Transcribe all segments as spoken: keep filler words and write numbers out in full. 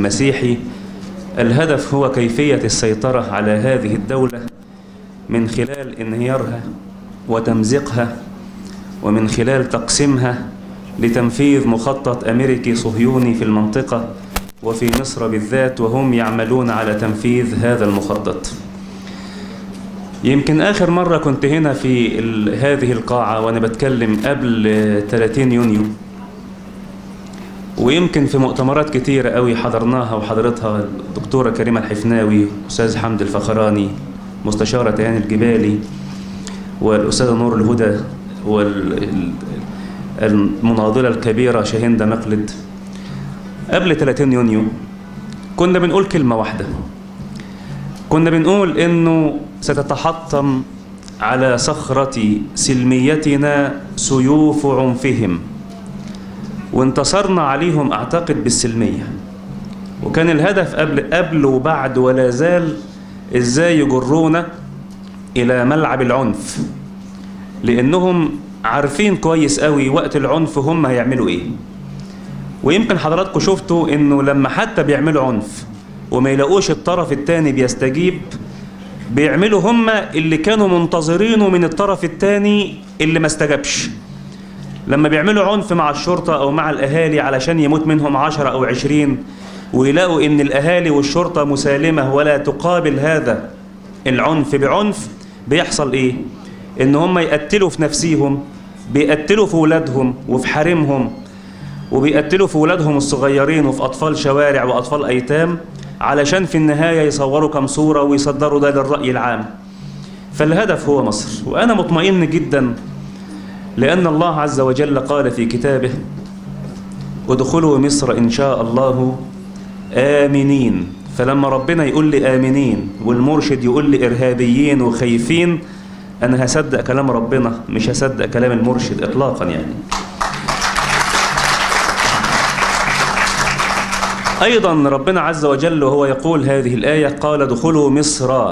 المسيحي الهدف هو كيفية السيطرة على هذه الدولة من خلال انهيارها وتمزيقها، ومن خلال تقسيمها لتنفيذ مخطط أمريكي صهيوني في المنطقة وفي مصر بالذات، وهم يعملون على تنفيذ هذا المخطط. يمكن آخر مرة كنت هنا في هذه القاعة وأنا بتكلم قبل ثلاثين يونيو، ويمكن في مؤتمرات كتيرة قوي حضرناها وحضرتها الدكتورة كريمة الحفناوي، أستاذ حمد الفخراني، مستشارة تهاني الجبالي، والأستاذة نور الهدى، والمناضلة الكبيرة شاهندة مقلد. قبل ثلاثين يونيو كنا بنقول كلمة واحدة، كنا بنقول إنه ستتحطم على صخرة سلميتنا سيوف عنفهم، وانتصرنا عليهم أعتقد بالسلمية. وكان الهدف قبل قبل وبعد ولا زال إزاي يجرونا إلى ملعب العنف، لأنهم عارفين كويس قوي وقت العنف هم هيعملوا إيه. ويمكن حضراتكم شفتوا إنه لما حتى بيعملوا عنف وما يلاقوش الطرف التاني بيستجيب، بيعملوا هم اللي كانوا منتظرينه من الطرف التاني اللي ما استجابش. لما بيعملوا عنف مع الشرطة أو مع الأهالي علشان يموت منهم عشرة أو عشرين، ويلاقوا إن الأهالي والشرطة مسالمة ولا تقابل هذا العنف بعنف، بيحصل إيه؟ إن هم يقتلوا في نفسيهم، بيقتلوا في ولادهم وفي حريمهم، وبيقتلوا في ولادهم الصغيرين وفي أطفال شوارع وأطفال أيتام، علشان في النهاية يصوروا كم صورة ويصدروا ده للرأي العام. فالهدف هو مصر، وأنا مطمئن جدا لأن الله عز وجل قال في كتابه: ادخلوا مصر إن شاء الله آمنين. فلما ربنا يقول لي آمنين والمرشد يقول لي إرهابيين وخايفين، أنا هصدق كلام ربنا، مش هصدق كلام المرشد إطلاقا. يعني أيضا ربنا عز وجل وهو يقول هذه الآية قال: ادخلوا مصر.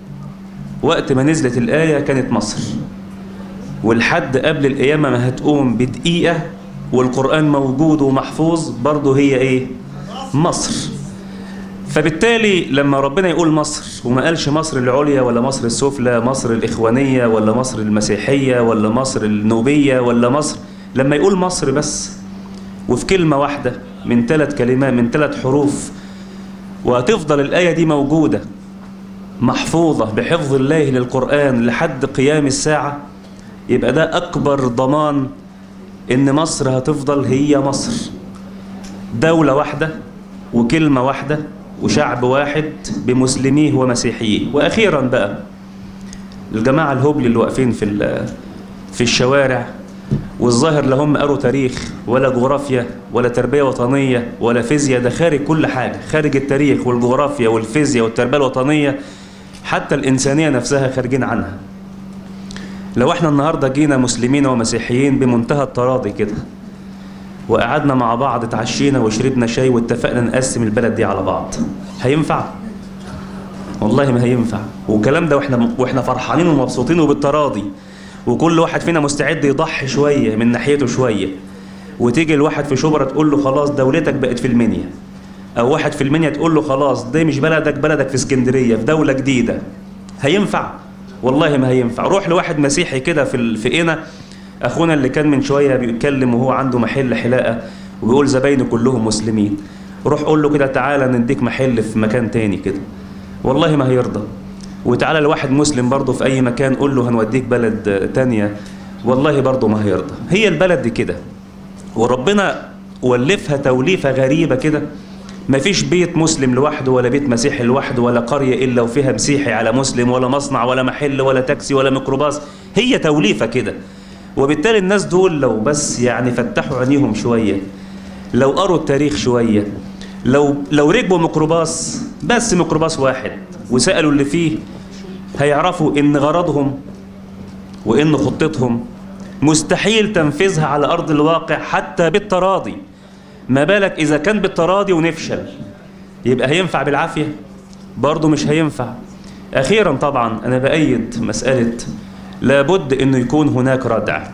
وقت ما نزلت الآية كانت مصر، والحد قبل القيامة ما هتقوم بدقيقة والقرآن موجود ومحفوظ برضه هي إيه؟ مصر. فبالتالي لما ربنا يقول مصر وما قالش مصر العليا ولا مصر السفلى، مصر الإخوانية ولا مصر المسيحية ولا مصر النوبية ولا مصر، لما يقول مصر بس وفي كلمة واحدة من ثلاث كلمات من ثلاث حروف، وهتفضل الآية دي موجودة محفوظة بحفظ الله للقرآن لحد قيام الساعة، يبقى ده أكبر ضمان إن مصر هتفضل هي مصر، دولة واحدة وكلمة واحدة وشعب واحد بمسلميه ومسيحييه. وأخيرا بقى الجماعة الهبل اللي واقفين في في الشوارع والظاهر لا هم قروا تاريخ ولا جغرافيا ولا تربية وطنية ولا فيزياء، ده خارج كل حاجة، خارج التاريخ والجغرافيا والفيزياء والتربية الوطنية، حتى الإنسانية نفسها خارجين عنها. لو احنا النهاردة جينا مسلمين ومسيحيين بمنتهى التراضي كده وقعدنا مع بعض اتعشينا وشربنا شاي واتفقنا نقسم البلد دي على بعض، هينفع؟ والله ما هينفع. والكلام ده واحنا واحنا فرحانين ومبسوطين وبالتراضي، وكل واحد فينا مستعد يضحي شوية من ناحيته شوية، وتيجي الواحد في شبرا تقول له خلاص دولتك بقت في المنيا، أو واحد في المنيا تقول له خلاص دي مش بلدك، بلدك في اسكندرية في دولة جديدة، هينفع؟ والله ما هينفع. روح لواحد مسيحي كده في في قنا، أخونا اللي كان من شوية بيتكلم وهو عنده محل حلاقة وبيقول زباينه كلهم مسلمين، روح قول له كده تعالى نديك محل في مكان تاني كده، والله ما هيرضى. وتعالى لواحد مسلم برضه في أي مكان قول له هنوديك بلد تانية، والله برضه ما هيرضى. هي البلد دي كده، وربنا ولفها توليفة غريبة كده، ما فيش بيت مسلم لوحده ولا بيت مسيحي لوحده ولا قرية إلا وفيها مسيحي على مسلم، ولا مصنع ولا محل ولا تاكسي ولا ميكروباص، هي توليفة كده. وبالتالي الناس دول لو بس يعني فتحوا عينيهم شوية، لو قروا التاريخ شوية، لو لو ركبوا ميكروباص بس ميكروباص واحد وسألوا اللي فيه، هيعرفوا إن غرضهم وإن خطتهم مستحيل تنفيذها على أرض الواقع حتى بالتراضي. ما بالك إذا كان بالتراضي ونفشل، يبقى هينفع بالعافية؟ برضه مش هينفع. أخيرا طبعا أنا بأيد مسألة لابد أنه يكون هناك ردع،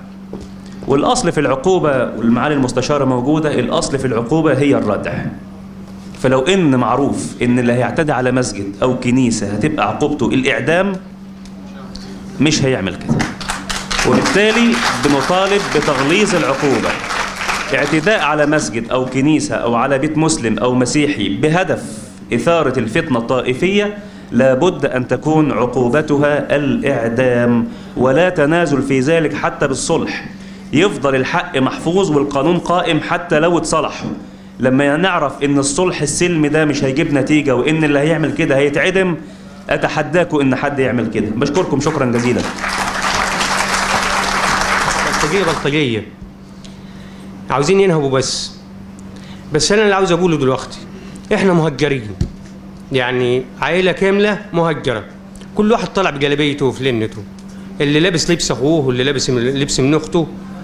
والأصل في العقوبة والمعالي المستشارة موجودة، الأصل في العقوبة هي الردع. فلو ان معروف ان اللي هيعتدي على مسجد او كنيسة هتبقى عقوبته الاعدام، مش هيعمل كده. وبالتالي بنطالب بتغليظ العقوبة. اعتداء على مسجد او كنيسة او على بيت مسلم او مسيحي بهدف اثارة الفتنة الطائفية لابد ان تكون عقوبتها الاعدام، ولا تنازل في ذلك حتى بالصلح. يفضل الحق محفوظ والقانون قائم حتى لو اتصلحوا. لما نعرف ان الصلح السلمي ده مش هيجيب نتيجة وان اللي هيعمل كده هيتعدم، اتحداكم ان حد يعمل كده. بشكركم شكرا جزيلا. بلطجية بلطجية عاوزين ينهبوا بس بس انا اللي عاوز اقوله دلوقتي، احنا مهجرين، يعني عائلة كاملة مهجرة، كل واحد طلع بجلابيته وفلنته، اللي لابس لبس اخوه واللي لابس لبس من اخته.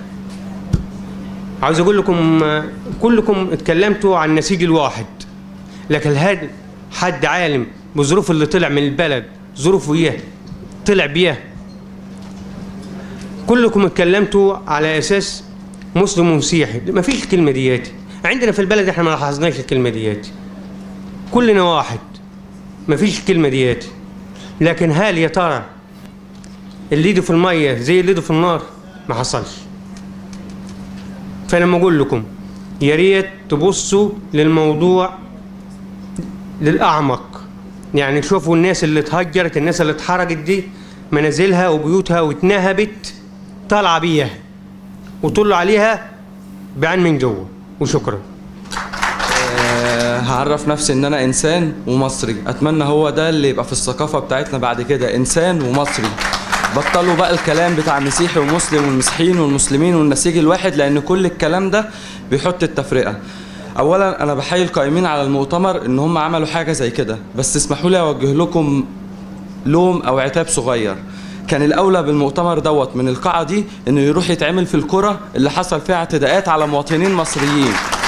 عاوز اقول لكم كلكم اتكلمتوا عن النسيج الواحد، لكن هل حد عالم بظروف اللي طلع من البلد ظروفه ايه طلع بيه؟ كلكم اتكلمتوا على اساس مسلم ومسيحي، ما فيش الكلمه دياتي عندنا في البلد، احنا ما لاحظناش الكلمه دياتي، كلنا واحد، ما فيش الكلمه دياتي. لكن هل يا ترى اللي ايده في الميه زي اللي ايده في النار؟ ما حصلش. فانا لما اقول لكم يا ريت تبصوا للموضوع للاعمق، يعني تشوفوا الناس اللي اتهجرت، الناس اللي اتحرجت دي منازلها وبيوتها واتنهبت طالعه بيها وطلوا عليها بعين من جوه. وشكرا. أه هعرف نفسي ان انا انسان ومصري، اتمنى هو ده اللي يبقى في الثقافه بتاعتنا بعد كده، انسان ومصري. بطلوا بقى الكلام بتاع مسيحي ومسلم والمسيحيين والمسلمين والنسيج الواحد، لان كل الكلام ده بيحط التفرقه. اولا انا بحيي القائمين على المؤتمر ان هم عملوا حاجه زي كده، بس اسمحوا لي اوجه لكم لوم او عتاب صغير. كان الاولى بالمؤتمر دوت من القاعه دي انه يروح يتعمل في القرى اللي حصل فيها اعتداءات على مواطنين مصريين.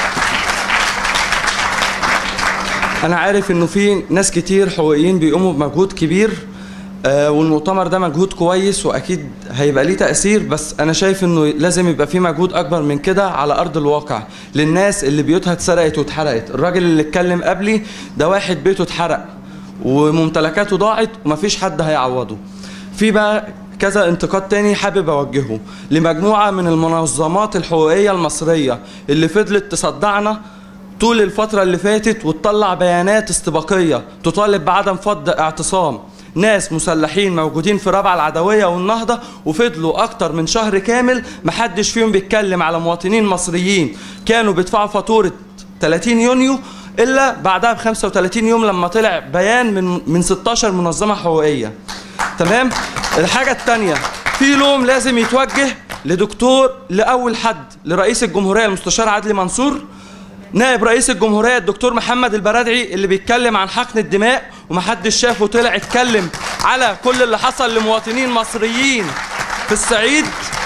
انا عارف انه في ناس كتير حقوقيين بيقوموا بمجهود كبير، آه والمؤتمر ده مجهود كويس واكيد هيبقى ليه تاثير، بس انا شايف انه لازم يبقى في مجهود اكبر من كده على ارض الواقع للناس اللي بيوتها اتسرقت واتحرقت. الراجل اللي اتكلم قبلي ده واحد بيته اتحرق وممتلكاته ضاعت ومفيش حد هيعوضه. في بقى كذا انتقاد تاني حابب اوجهه لمجموعه من المنظمات الحقوقيه المصريه اللي فضلت تصدعنا طول الفتره اللي فاتت وتطلع بيانات استباقيه تطالب بعدم فض اعتصام ناس مسلحين موجودين في رابعه العدويه والنهضه، وفضلوا اكتر من شهر كامل محدش فيهم بيتكلم على مواطنين مصريين كانوا بيدفعوا فاتوره ثلاثين يونيو الا بعدها ب خمسة وثلاثين يوم لما طلع بيان من من ستاشر منظمه حقوقيه. تمام؟ الحاجه الثانيه، في لوم لازم يتوجه لدكتور لاول حد لرئيس الجمهوريه المستشار عدلي منصور، نائب رئيس الجمهوريه الدكتور محمد البرادعي اللي بيتكلم عن حقن الدماء ومحدش شافه طلع اتكلم على كل اللي حصل لمواطنين مصريين في الصعيد،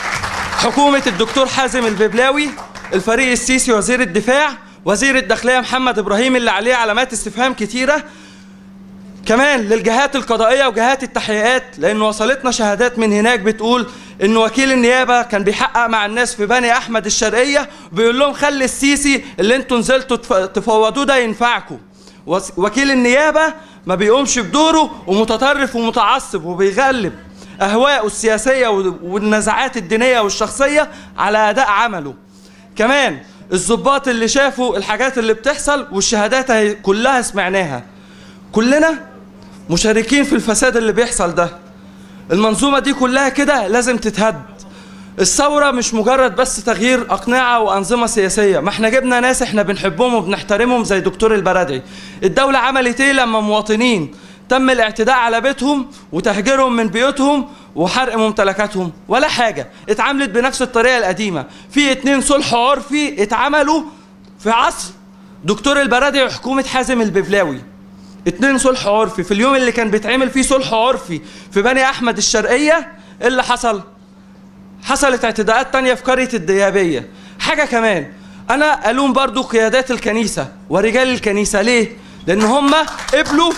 حكومه الدكتور حازم الببلاوي، الفريق السيسي وزير الدفاع، وزير الداخليه محمد ابراهيم اللي عليه علامات استفهام كتيره، كمان للجهات القضائيه وجهات التحقيقات، لان وصلتنا شهادات من هناك بتقول ان وكيل النيابه كان بيحقق مع الناس في بني احمد الشرقيه بيقول لهم خلي السيسي اللي انتوا نزلتوا تفوضوه ده ينفعكم. وكيل النيابه ما بيقومش بدوره ومتطرف ومتعصب وبيغلب اهواءه السياسيه والنزاعات الدينيه والشخصيه على اداء عمله. كمان الضباط اللي شافوا الحاجات اللي بتحصل والشهادات كلها سمعناها، كلنا مشاركين في الفساد اللي بيحصل ده. المنظومة دي كلها كده لازم تتهد. الثورة مش مجرد بس تغيير أقنعة وأنظمة سياسية، ما احنا جبنا ناس احنا بنحبهم وبنحترمهم زي دكتور البرادعي. الدولة عملت ايه لما مواطنين تم الاعتداء على بيتهم وتهجيرهم من بيوتهم وحرق ممتلكاتهم؟ ولا حاجة، اتعاملت بنفس الطريقة القديمة. في اتنين صلح عرفي اتعملوا في عصر دكتور البرادعي وحكومة حازم الببلاوي، اتنين صلح عرفي. في اليوم اللي كان بيتعمل فيه صلح عرفي في بني احمد الشرقيه، ايه اللي حصل؟ حصلت اعتداءات تانية في قريه الديابيه. حاجه كمان، انا الوم برضو قيادات الكنيسه ورجال الكنيسه. ليه؟ لان هم قبلوا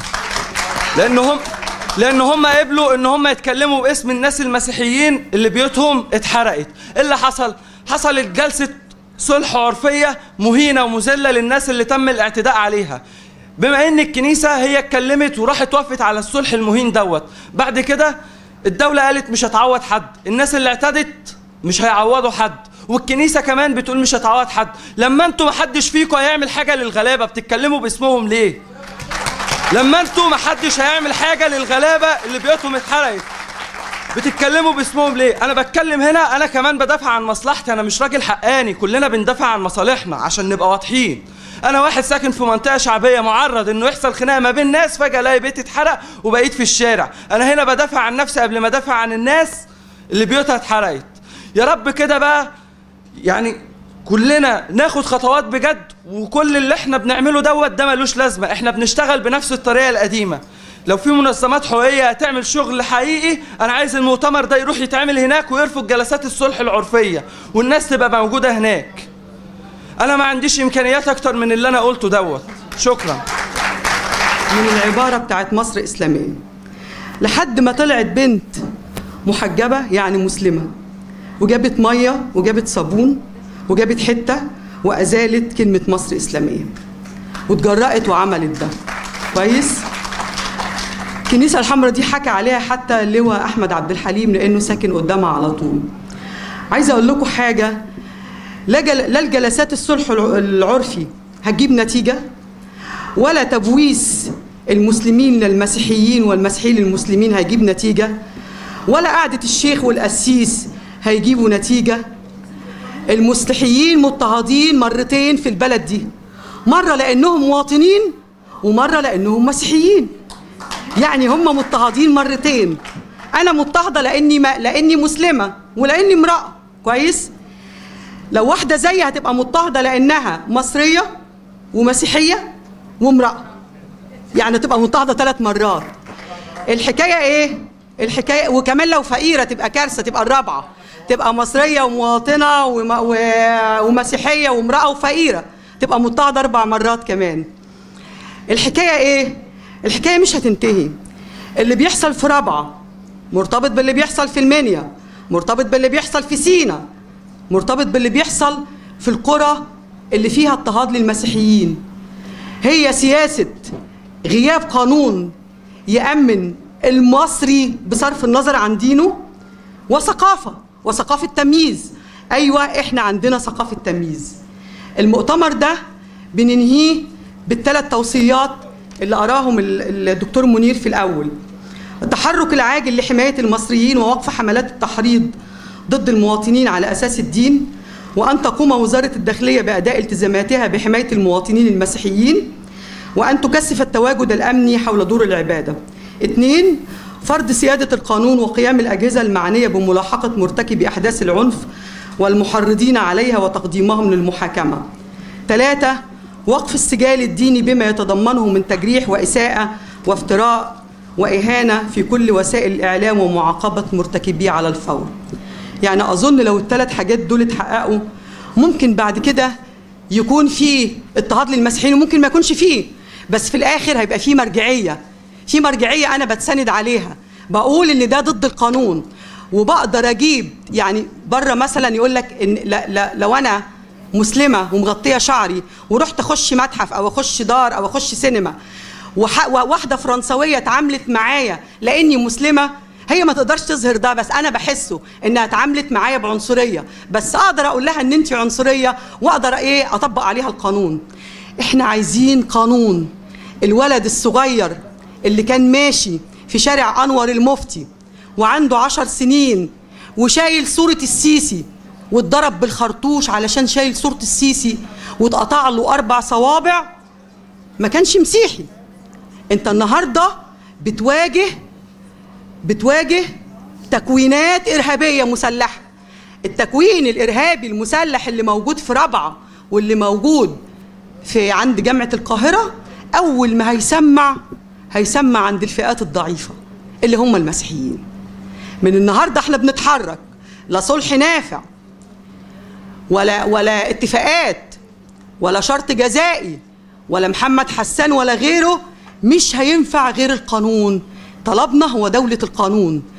لان هم لان هم قبلوا ان هم يتكلموا باسم الناس المسيحيين اللي بيوتهم اتحرقت. ايه اللي حصل؟ حصلت جلسه صلح عرفية مهينة ومذلة للناس اللي تم الاعتداء عليها. بما ان الكنيسة هي اتكلمت وراحت وقفت على الصلح المهين دوت، بعد كده الدولة قالت مش هتعوض حد، الناس اللي اعتدت مش هيعوضوا حد، والكنيسة كمان بتقول مش هتعوض حد. لما انتوا محدش فيكم هيعمل حاجة للغلابة بتتكلموا باسمهم ليه؟ لما انتوا محدش هيعمل حاجة للغلابة اللي بيوتهم اتحرقت بتتكلموا باسمهم ليه؟ انا بتكلم هنا، انا كمان بدافع عن مصلحتي، انا مش راجل حقاني، كلنا بندافع عن مصالحنا عشان نبقى واضحين. انا واحد ساكن في منطقة شعبية معرض انه يحصل خناقة ما بين ناس، فجأة الاقي بيتي اتحرق وبقيت في الشارع. انا هنا بدافع عن نفسي قبل ما ادافع عن الناس اللي بيوتها اتحرقت. يا رب كده بقى يعني كلنا ناخد خطوات بجد، وكل اللي احنا بنعمله دوت ده ملوش لازمة. احنا بنشتغل بنفس الطريقة القديمة. لو في منظمات حقوقية هتعمل شغل حقيقي، انا عايز المؤتمر ده يروح يتعمل هناك ويرفض جلسات الصلح العرفية والناس تبقى موجودة هناك. انا ما عنديش امكانيات اكتر من اللي انا قلته دوت. شكرا. من العبارة بتاعت مصر إسلامية لحد ما طلعت بنت محجبة يعني مسلمة، وجابت مية وجابت صابون وجابت حتة وأزالت كلمة مصر إسلامية واتجرأت وعملت ده كويس. الكنيسة الحمراء دي حكى عليها حتى اللواء أحمد عبد الحليم لأنه ساكن قدامها على طول. عايزة أقول لكم حاجة، لا جل... لا الجلسات الصلح العرفي هتجيب نتيجة، ولا تبويس المسلمين للمسيحيين والمسيحيين للمسلمين هيجيب نتيجة، ولا قعدة الشيخ والقسيس هيجيبوا نتيجة. المسيحيين مضطهدين مرتين في البلد دي، مرة لأنهم مواطنين ومرة لأنهم مسيحيين. يعني هم مضطهدين مرتين. أنا مضطهدة لأني ما... لأني مسلمة ولأني امرأة كويس. لو واحدة زيي هتبقى مضطهدة لأنها مصرية ومسيحية وامرأة، يعني تبقى مضطهدة ثلاث مرات. الحكاية إيه؟ الحكاية وكمان لو فقيرة تبقى كارثة، تبقى الرابعة، تبقى مصرية ومواطنة وم... و... ومسيحية وامرأة وفقيرة، تبقى مضطهدة أربع مرات كمان. الحكاية إيه؟ الحكاية مش هتنتهي. اللي بيحصل في رابعة مرتبط باللي بيحصل في المنيا، مرتبط باللي بيحصل في سينا، مرتبط باللي بيحصل في القرى اللي فيها اضطهاد للمسيحيين. هي سياسة غياب قانون يأمن المصري بصرف النظر عن دينه، وثقافة وثقافة تمييز. أيوة إحنا عندنا ثقافة تمييز. المؤتمر ده بننهيه بالثلاث توصيات اللي قراهم الدكتور منير في الأول: التحرك العاجل لحماية المصريين ووقف حملات التحريض ضد المواطنين على أساس الدين، وأن تقوم وزارة الداخلية بأداء التزاماتها بحماية المواطنين المسيحيين، وأن تكثف التواجد الأمني حول دور العبادة. اثنين، فرض سيادة القانون وقيام الأجهزة المعنية بملاحقة مرتكبي أحداث العنف والمحرضين عليها وتقديمهم للمحاكمة. ثلاثة، وقف السجال الديني بما يتضمنه من تجريح وإساءة وافتراء وإهانة في كل وسائل الإعلام ومعاقبة مرتكبيه على الفور. يعني أظن لو الثلاث حاجات دول اتحققوا ممكن بعد كده يكون في اضطهاد للمسيحيين، وممكن ما يكونش فيه، بس في الآخر هيبقى في مرجعية، في مرجعية أنا بتسند عليها، بقول إن ده ضد القانون، وبقدر أجيب يعني بره مثلا يقول لك إن لا لا لو أنا مسلمة ومغطية شعري ورحت أخش متحف أو أخش دار أو أخش سينما وواحدة فرنسوية اتعاملت معايا لأني مسلمة، هي ما تقدرش تظهر ده، بس أنا بحسه إنها اتعاملت معايا بعنصرية، بس أقدر أقول لها إن أنت عنصرية وأقدر إيه أطبق عليها القانون. إحنا عايزين قانون. الولد الصغير اللي كان ماشي في شارع أنور المفتي وعنده عشر سنين وشايل صورة السيسي واتضرب بالخرطوش علشان شايل صورة السيسي واتقطع له أربع صوابع، ما كانش مسيحي. أنت النهاردة بتواجه بتواجه تكوينات إرهابية مسلحة. التكوين الإرهابي المسلح اللي موجود في رابعة واللي موجود في عند جامعة القاهرة أول ما هيسمع هيسمع عند الفئات الضعيفة اللي هم المسيحيين. من النهاردة احنا بنتحرك، لا صلح نافع ولا ولا اتفاقات ولا شرط جزائي ولا محمد حسان ولا غيره، مش هينفع غير القانون. طلبنا هو دولة القانون.